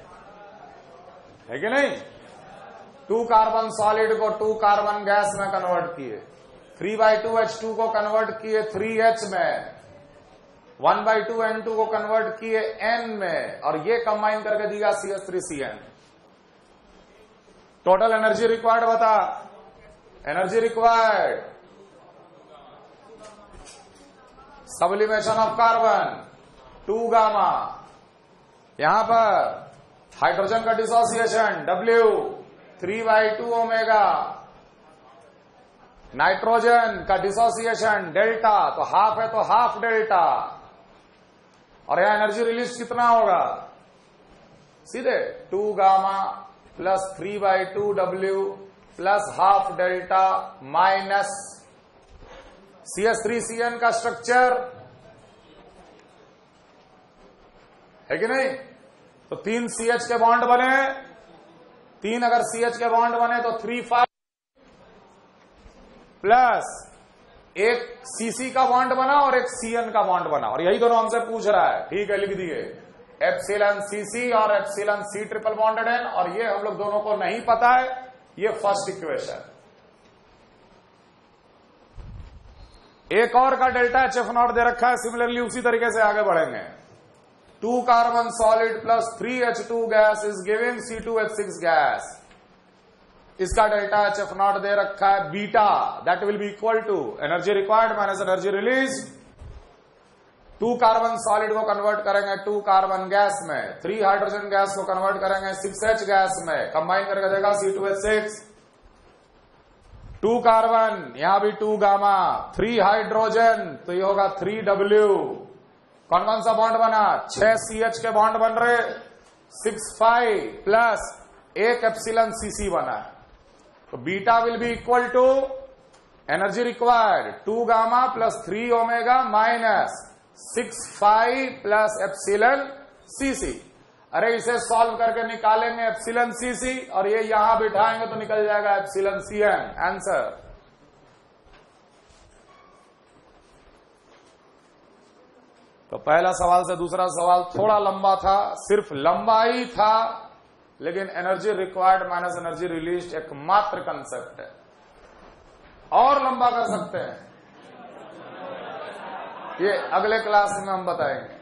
है कि नहीं? 2 कार्बन सॉलिड को 2 कार्बन गैस में कन्वर्ट किए, 3/2 H2 को कन्वर्ट किए 3H में, 1/2 N2 को कन्वर्ट किए N में, और ये कंबाइन करके दिया CH3CN। टोटल एनर्जी रिक्वायर्ड बता। Energy required sublimation of carbon 2 gamma, यहां पर हाइड्रोजन का डिसोसिएशन W 3/2 ओमेगा, नाइट्रोजन का डिसोसिएशन डेल्टा, तो हाफ है तो हाफ डेल्टा, और यहां एनर्जी रिलीज कितना होगा? सीधे 2 gamma plus 3/2 W plus half delta minus CH3CN का स्ट्रक्चर, है कि नहीं? तो 3 CH के बॉन्ड बने, 3 अगर CH के बॉन्ड बने तो 3/5 प्लस एक CC का बॉन्ड बना और एक CN का बॉन्ड बना, और यही दोनों हमसे पूछ रहा है। ठीक है, लिख दिए एप्सिलॉन CC और एप्सिलॉन C ट्रिपल बॉन्डेड है, और ये हम लोग दोनों को नहीं पता है। ये फर्स्ट इक्वेशन। एक और का डेल्टा एच एफ नॉट दे रखा है, सिमिलरली उसी तरीके से आगे बढ़ेंगे। 2 carbon solid plus 3H2 gas is giving C2H6 gas. इसका डेल्टा एच एफ नॉट दे रखा है beta, that will be equal to energy required minus energy release. 2 carbon solid को कन्वर्ट करेंगे 2 कार्बन गैस में, 3 हाइड्रोजन गैस को convert करेंगे 6H gas में, कंबाइन करके देगा C2H6। 2 कार्बन, यहां भी 2 गामा, 3 हाइड्रोजन, तो ये होगा 3W। कौन कौन सा बॉन्ड बना? 6 CH के बॉन्ड बन रहे, 6/5 प्लस एक एप्सिलॉन CC बना। तो beta will be equal to energy required 2 gamma plus 3 omega minus 6/5 plus epsilon CC। अरे इसे सॉल्व करके निकालेंगे एप्सिलॉन CC, और ये यहां बिठाएंगे तो निकल जाएगा एप्सिलॉन CN। आंसर तो पहला सवाल से दूसरा सवाल थोड़ा लंबा था, सिर्फ लंबा ही था, लेकिन energy required minus energy release एकमात्र कंसेप्ट है। और लंबा कर सकते हैं, ये अगले क्लास में हम बताएंगे।